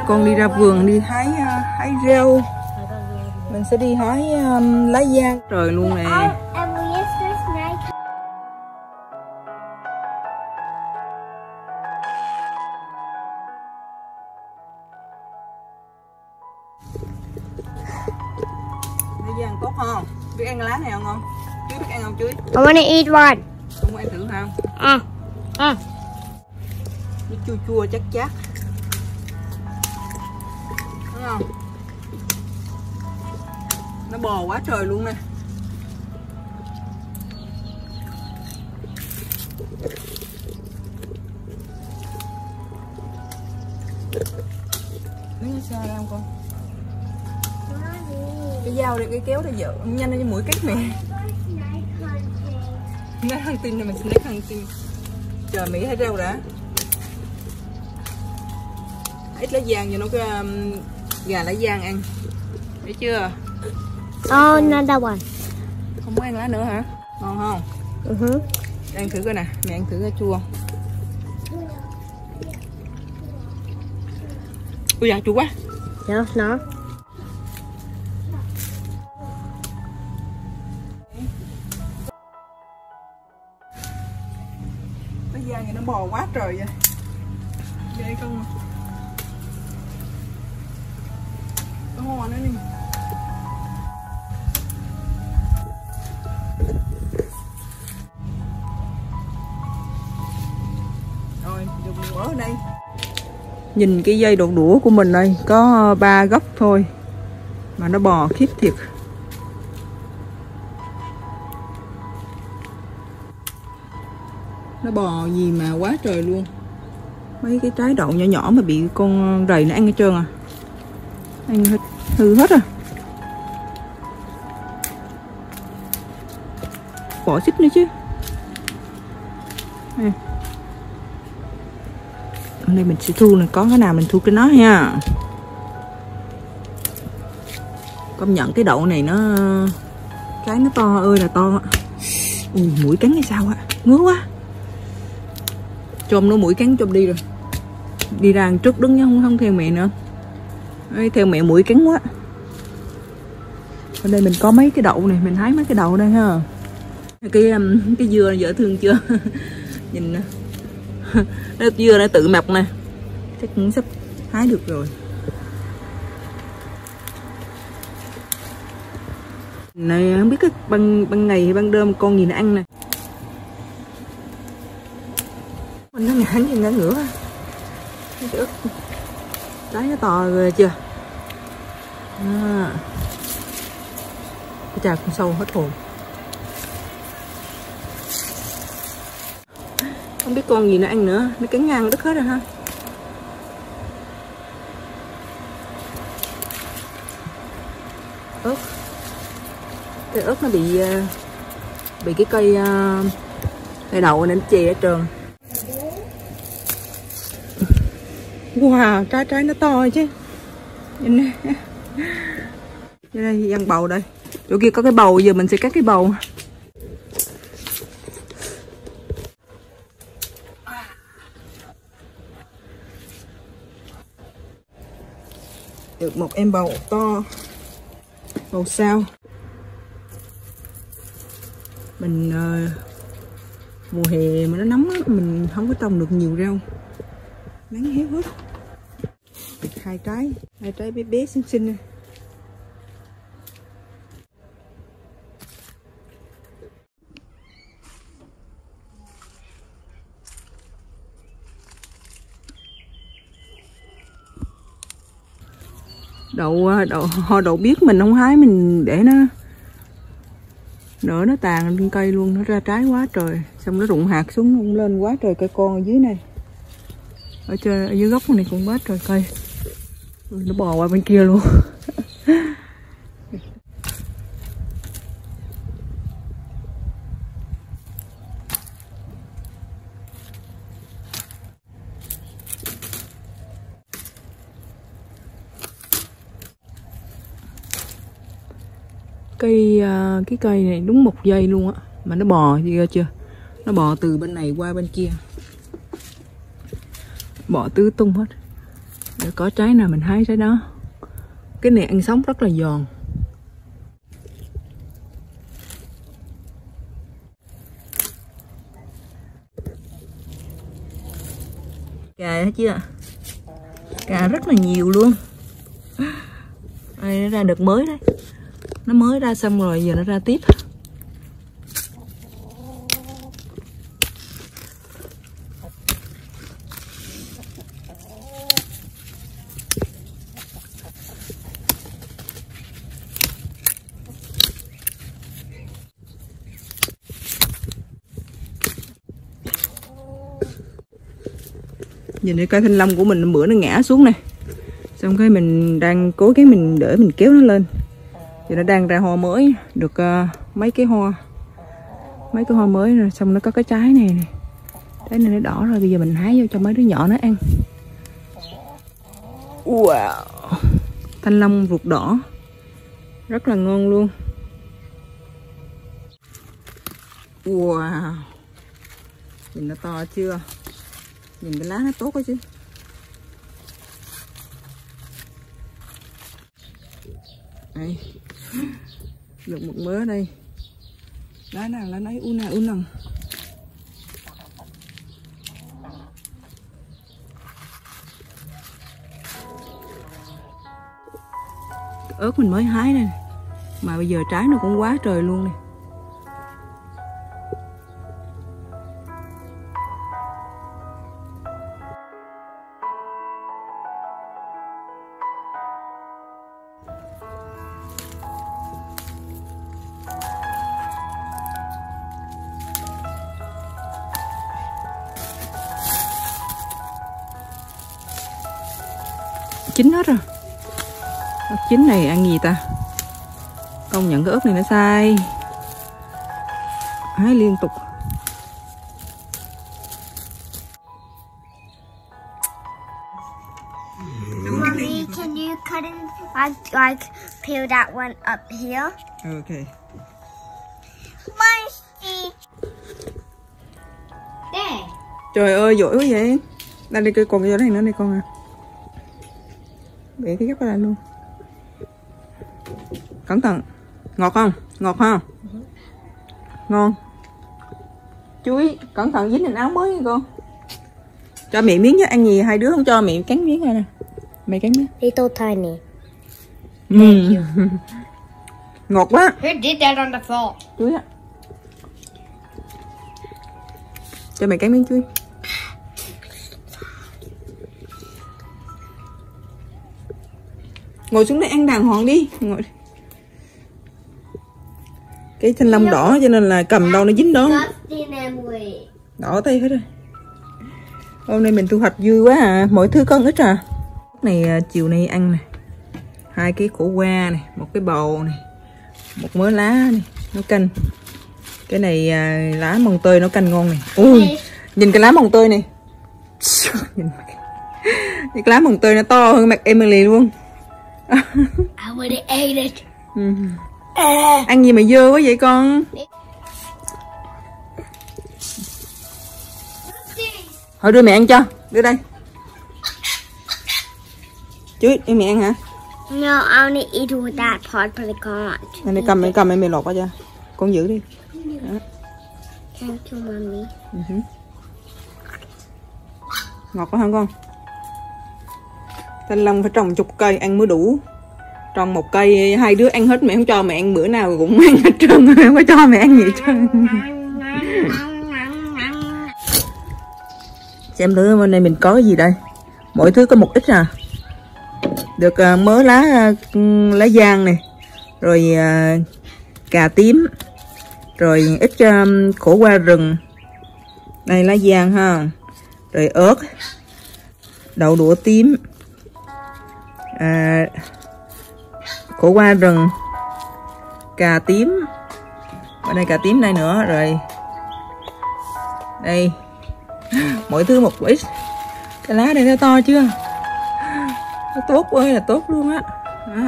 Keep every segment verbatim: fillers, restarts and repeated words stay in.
con đi ra vườn đi hái hái rau. Mình sẽ đi hái um, lá giang trời luôn nè. Lá giang tốt không? Biết ăn lá này không không? Chuối biết ăn không chuối? I wanna eat one. Không ăn thử không? À, à. Nó chua chua chắc chắc. Đúng không? Nó bò quá trời luôn nè. Lấy sao ra không con? Cái dao đây, cái kéo đây vợ nhanh lên mũi cắt nè. Lấy khăn tin rồi mình sẽ lấy khăn tin. Chờ Mỹ hái rau đã. Ít lá giang cho nó cái um, gà lá giang ăn. Thấy chưa? Oh, another one. Không có ăn lá nữa hả? Ngon không? Uh -huh. Ăn thử coi nè, mẹ ăn thử cái chua. Ui da chua quá. Dạ, nó. Cái da này nó bò quá trời vậy. Ghê không? Có hoa nữa đi. Rồi, dùng bỏ ở đây. Nhìn cái dây đậu đũa của mình đây có ba gốc thôi mà nó bò khiếp thiệt. Nó bò gì mà quá trời luôn. Mấy cái trái đậu nhỏ nhỏ mà bị con rầy nó ăn hết trơn à. Ăn hết, hư hết à. Bỏ xích nữa chứ. À. Ở đây mình sẽ thu này, có cái nào mình thu cái nó nha. Công nhận cái đậu này nó trái nó to ơi là to. Ui mũi cắn hay sao á, ngứa quá. Chôm nó mũi cắn chôm đi rồi. Đi ra trước đứng không không theo mẹ nữa. Ê, theo mẹ mũi cắn quá. Ở đây mình có mấy cái đậu này, mình hái mấy cái đậu đây ha. Cái cái dưa dễ thương chưa? Nhìn nè. Nó dưa nó tự mọc nè. Chắc cũng sắp hái được rồi. Này không biết cái ban ban ngày hay ban đêm con gì nó ăn nè. Mình nó ngán gì ngã ngửa. Cái trái nó to rồi chưa? À. Cái trà con sâu hết hồn. Không biết con gì nó ăn nữa, nó cắn ngang đứt hết rồi ha. Ớt. Cái ớt nó bị bị cái cây cây đậu nên nó chì ở trường. Wow, trái trái nó to chứ. Nhìn nè. Đây ăn bầu đây. Chỗ kia có cái bầu, giờ mình sẽ cắt cái bầu. Được một em bầu to. Bầu sao. Mình uh, mùa hè mà nó nóng á, mình không có trồng được nhiều rau. Nắng héo hết. Được hai trái, hai trái bé bé xinh xinh. Đậu đậu hoa đậu biết mình không hái, mình để nó nở nó tàn lên cây luôn, nó ra trái quá trời, xong nó rụng hạt xuống nó lên quá trời cây con ở dưới này. Ở trên ở dưới gốc này cũng quá trời cây. Nó bò qua bên kia luôn. Cây cái cây này đúng một giây luôn á mà nó bò gì ra chưa? Nó bò từ bên này qua bên kia. Bò tứ tung hết. Để có trái nào mình hái trái đó. Cái này ăn sống rất là giòn. Cà hết chưa? Cà rất là nhiều luôn. Đây nó ra đợt mới đấy. Nó mới ra xong rồi giờ nó ra tiếp. Nhìn cái cây thanh long của mình bữa nó ngã xuống này. Xong cái mình đang cố gắng mình đỡ mình kéo nó lên. Thì nó đang ra hoa mới. Được uh, mấy cái hoa. Mấy cái hoa mới rồi. Xong nó có cái trái này nè. Trái này nó đỏ rồi. Bây giờ mình hái vô cho mấy đứa nhỏ nó ăn. Wow. Thanh long ruột đỏ. Rất là ngon luôn. Wow. Nhìn nó to chưa? Nhìn cái lá nó tốt quá chứ. Đây. Được một mớ đây. Lá nào lá nấy u nào u nằng. Ớt mình mới hái này. Mà bây giờ trái nó cũng quá trời luôn nè. Chín hết rồi. Ớt chín này ăn gì ta? Công nhận cái ớt này nó sai. Hái liên tục. Mommy, can you cut in like like peel that one up here? Okay. Mushy. There. Trời ơi giỏi quá vậy. Đây đây còn cái chỗ này nữa đây con à. Bẻ cái gốc ra luôn. Cẩn thận. Ngọt không? Ngọt không? Uh-huh. Ngon. Chuối, cẩn thận dính thành áo mới nha con. Cho mẹ miếng chứ, ăn gì hai đứa không cho mẹ cắn miếng ra nè. Mẹ cắn miếng. Little tiny. Mm. Ngọt quá. Who did that on the floor? Chuối á. Cho mẹ cắn miếng chuối. Ngồi xuống đây ăn đàng hoàng đi. Ngồi. Cái thanh long đỏ cho nên là cầm đâu nó dính đó. Đỏ tay hết rồi. Hôm nay mình thu hoạch vui quá à. Mỗi thứ có ít à. Này chiều nay ăn nè. Hai cái khổ qua này, một cái bầu này, một mớ lá này, nấu canh. Cái này à, lá mồng tơi nấu canh ngon này. Ui, nhìn cái lá mồng tơi này. Nhìn cái lá mồng tơi nó to hơn mặt Emily luôn. I would have ate it. Ừ. À. Ăn gì mà dơ quá vậy con? Thôi đưa mẹ ăn cho. Đưa đây. Chuối, đưa mẹ ăn hả? No, I only eat with that part for the God. Này, này cầm, cầm mẹ lột qua cho. Con giữ đi. Đó. Thank you, mommy. Uh-huh. Ngọt quá hả con? Thanh long phải trồng chục cây ăn mới đủ. Trồng một cây hai đứa ăn hết, mẹ không cho mẹ ăn bữa nào cũng ăn hết trơn, không có cho mẹ ăn gì hết trơn. Xem thử bên đây mình có cái gì đây. Mỗi thứ có một ít à. Được uh, mớ lá uh, lá giang này, rồi uh, cà tím, rồi ít um, khổ qua rừng. Đây lá giang ha. Rồi ớt, đậu đũa tím, à, khổ qua rừng, cà tím, ở đây cà tím đây nữa, rồi đây mỗi thứ một ít. Cái lá này nó to chưa? Nó tốt ơi là tốt luôn á. Đó.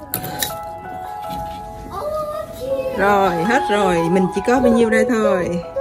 Rồi hết rồi, mình chỉ có bao nhiêu đây thôi.